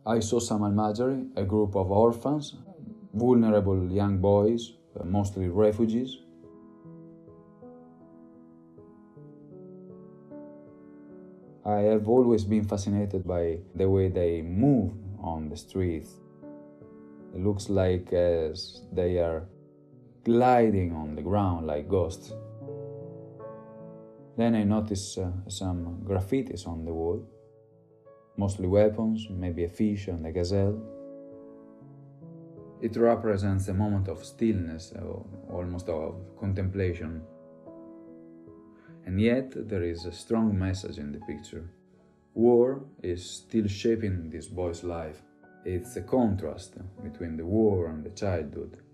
I saw some Almajiri, a group of orphans, vulnerable young boys, mostly refugees. I have always been fascinated by the way they move on the streets. It looks like as they are gliding on the ground like ghosts. Then I noticed some graffitis on the wall, mostly weapons, maybe a fish and a gazelle. It represents a moment of stillness, almost of contemplation. And yet there is a strong message in the picture. War is still shaping this boy's life. It's a contrast between the war and the childhood.